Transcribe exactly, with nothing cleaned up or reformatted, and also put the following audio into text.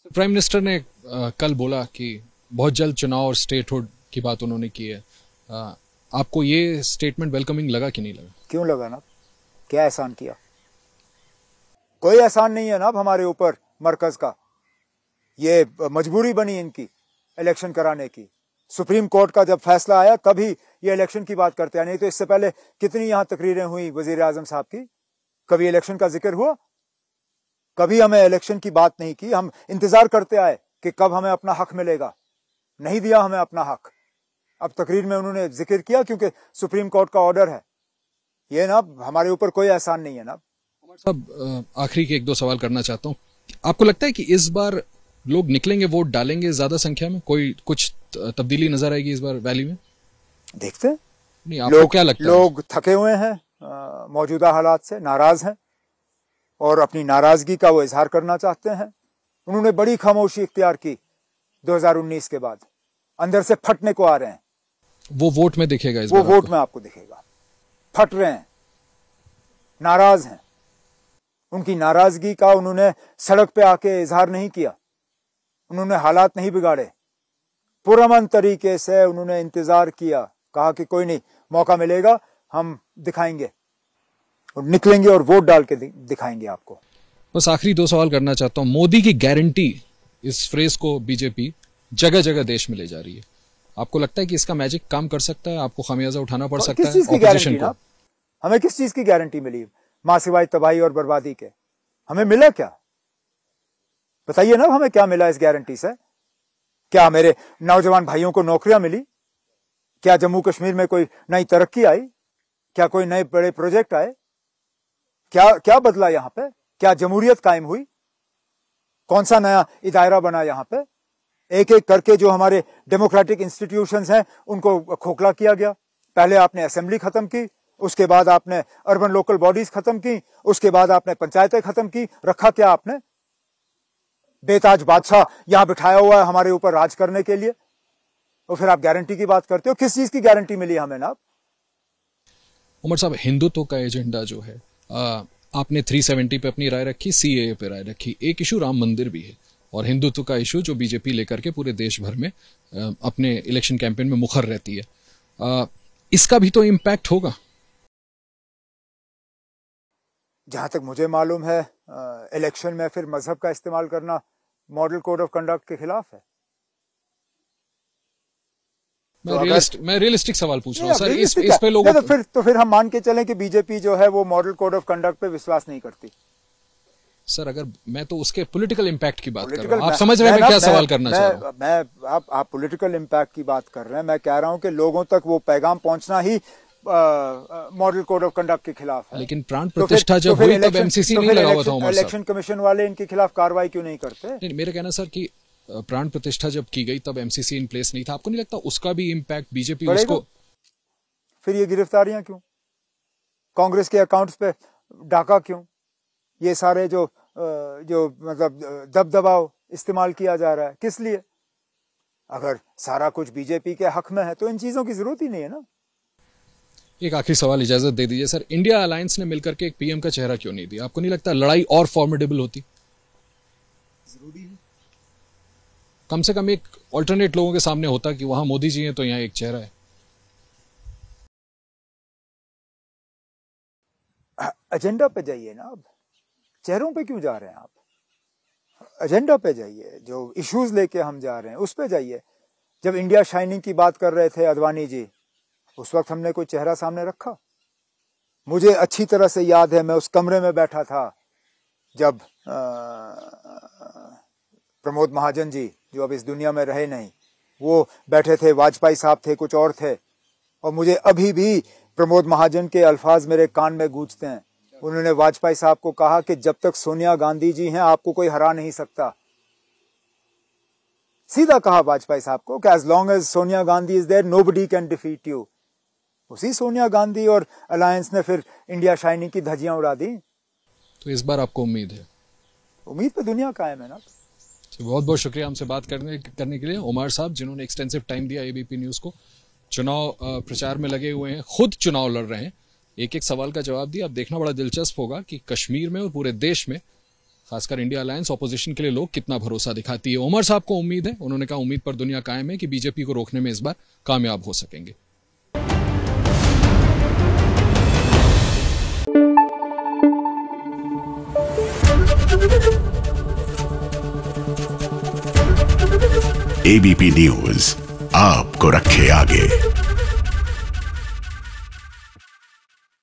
Prime minister ने आ, कल बोला कि बहुत जल्द चुनाव और स्टेटहुड की बात उन्होंने की है। आ, आपको ये स्टेटमेंट वेलकमिंग लगा कि नहीं लगा? क्यों लगा ना? क्या एहसान किया? कोई एहसान नहीं है ना हमारे ऊपर मरकज का। ये मजबूरी बनी इनकी इलेक्शन कराने की। सुप्रीम कोर्ट का जब फैसला आया तभी ये इलेक्शन की बात करते हैं, नहीं तो इससे पहले कितनी यहां तकरीरें हुई वजीर आजम साहब की। कभी इलेक्शन का जिक्र हुआ? कभी हमें इलेक्शन की बात नहीं की। हम इंतजार करते आए कि कब हमें अपना हक मिलेगा, नहीं दिया हमें अपना हक। अब तकरीर में उन्होंने जिक्र किया क्योंकि सुप्रीम कोर्ट का ऑर्डर है। ये ना हमारे ऊपर कोई एहसान नहीं है ना। साहब, आखिरी के एक दो सवाल करना चाहता हूँ। आपको लगता है कि इस बार लोग निकलेंगे, वोट डालेंगे ज्यादा संख्या में? कोई कुछ तब्दीली नजर आएगी इस बार वैली में? देखते हैं। नहीं, आपको लोग, क्या लगता है? लोग थके हुए हैं मौजूदा हालात से, नाराज हैं और अपनी नाराजगी का वो इजहार करना चाहते हैं। उन्होंने बड़ी खामोशी इख्तियार की दो हज़ार उन्नीस के बाद, अंदर से फटने को आ रहे हैं। वो वोट में दिखेगा इस वो बार? वोट में आपको दिखेगा। फट रहे हैं, नाराज हैं। उनकी नाराजगी का उन्होंने सड़क पे आके इजहार नहीं किया, उन्होंने हालात नहीं बिगाड़े। पुरअमन तरीके से उन्होंने इंतजार किया, कहा कि कोई नहीं, मौका मिलेगा, हम दिखाएंगे और निकलेंगे और वोट डाल के दिखाएंगे आपको। बस आखिरी दो सवाल करना चाहता हूं। मोदी की गारंटी, इस फ्रेज को बीजेपी जगह जगह देश में ले जा रही है। आपको लगता है कि इसका मैजिक काम कर सकता है? आपको खामियाजा उठाना पड़ सकता है? किस चीज की गारंटी ना? हमें किस चीज की गारंटी मिली मां सिवाय तबाही और बर्बादी के? हमें मिला क्या? बताइए ना, हमें क्या मिला इस गारंटी से? क्या मेरे नौजवान भाइयों को नौकरियां मिली? क्या जम्मू कश्मीर में कोई नई तरक्की आई? क्या कोई नए बड़े प्रोजेक्ट आए? क्या क्या बदला यहां पे? क्या जमहूरियत कायम हुई? कौन सा नया इदारा बना यहां पे? एक एक करके जो हमारे डेमोक्रेटिक इंस्टीट्यूशंस हैं उनको खोखला किया गया। पहले आपने असेंबली खत्म की, उसके बाद आपने अर्बन लोकल बॉडीज खत्म की, उसके बाद आपने पंचायतें खत्म की। रखा क्या आपने? बेताज बादशाह यहां बिठाया हुआ है हमारे ऊपर राज करने के लिए, और फिर आप गारंटी की बात करते हो। किस चीज की गारंटी मिली हमें ना? उमर साहब, हिंदुत्व का एजेंडा जो है, आ, आपने तीन सौ सत्तर पे अपनी राय रखी, सीएए पे राय रखी। एक इशू राम मंदिर भी है और हिंदुत्व का इशू जो बीजेपी लेकर के पूरे देश भर में आ, अपने इलेक्शन कैंपेन में मुखर रहती है। आ, इसका भी तो इम्पैक्ट होगा। जहां तक मुझे मालूम है, इलेक्शन में फिर मजहब का इस्तेमाल करना मॉडल कोड ऑफ कंडक्ट के खिलाफ है। मैं तो रियलिस्टिक मैं रियलिस्टिक सवाल पूछ रहा हूं सर। इस, इस पे लोगों तो फिर तो फिर हम मान के चलें कि बीजेपी जो है वो मॉडल कोड ऑफ कंडक्ट पे विश्वास नहीं करती। सर, अगर मैं तो उसके पॉलिटिकल इम्पैक्ट की बात कर रहा हूं। आप समझ रहे हैं मैं क्या सवाल करना चाह रहा हूं? मैं आप आप पॉलिटिकल इम्पैक्ट की बात कर रहे हैं। मैं कह रहा हूं कि लोगों तक वो पैगाम पहुंचना ही मॉडल कोड ऑफ कंडक्ट के खिलाफ है। लेकिन प्राण प्रतिष्ठा जब हुई तब एमसीसी नहीं लगा हुआ था उमर साहब। इलेक्शन कमीशन वाले इनके खिलाफ कार्रवाई क्यों नहीं करते? नहीं, मेरा कहना सर कि प्राण प्रतिष्ठा जब की गई तब एमसीसी इन प्लेस नहीं था। आपको नहीं लगता उसका भी इम्पैक्ट बीजेपी उसको? फिर ये गिरफ्तारियां क्यों? कांग्रेस के अकाउंट्स पे डाका क्यों? ये सारे जो जो मतलब दबदबाव इस्तेमाल किया जा रहा है, किस लिए? अगर सारा कुछ बीजेपी के हक में है तो इन चीजों की जरूरत ही नहीं है ना। एक आखिरी सवाल इजाजत दे दीजिए सर। इंडिया अलायंस ने मिलकर के एक पीएम का चेहरा क्यों नहीं दिया? आपको नहीं लगता लड़ाई और फॉर्मिडेबल होती? जरूरी है कम से कम एक ऑल्टरनेट लोगों के सामने होता कि वहां मोदी जी हैं तो यहाँ एक चेहरा है। एजेंडा पे जाइए ना। अब चेहरों पे क्यों जा रहे हैं आप? एजेंडा पे जाइए, जो इश्यूज लेके हम जा रहे हैं उस पे जाइए। जब इंडिया शाइनिंग की बात कर रहे थे अडवाणी जी, उस वक्त हमने कोई चेहरा सामने रखा? मुझे अच्छी तरह से याद है, मैं उस कमरे में बैठा था जब प्रमोद महाजन जी, जो अब इस दुनिया में रहे नहीं, वो बैठे थे, वाजपेयी साहब थे, कुछ और थे, और मुझे अभी भी प्रमोद महाजन के अल्फाज मेरे कान में गूंजते हैं। उन्होंने वाजपेयी साहब को कहा कि जब तक सोनिया गांधी जी हैं आपको कोई हरा नहीं सकता। सीधा कहा वाजपेयी साहब को कि as long as Sonia Gandhi is there nobody can defeat you. उसी सोनिया गांधी और अलायंस ने फिर इंडिया शाइनिंग की धज्जियां उड़ा दी। तो इस बार आपको उम्मीद है? उम्मीद पे दुनिया कायम है ना। बहुत बहुत शुक्रिया हमसे बात करने करने के लिए उमर साहब, जिन्होंने एक्सटेंसिव टाइम दिया एबीपी न्यूज को। चुनाव प्रचार में लगे हुए हैं, खुद चुनाव लड़ रहे हैं, एक एक सवाल का जवाब दिया। अब देखना बड़ा दिलचस्प होगा कि कश्मीर में और पूरे देश में खासकर इंडिया अलायंस ऑपोजिशन के लिए लोग कितना भरोसा दिखाती है। उमर साहब को उम्मीद है, उन्होंने कहा उम्मीद पर दुनिया कायम है कि बीजेपी को रोकने में इस बार कामयाब हो सकेंगे। एबीपी न्यूज आपको रखे आगे।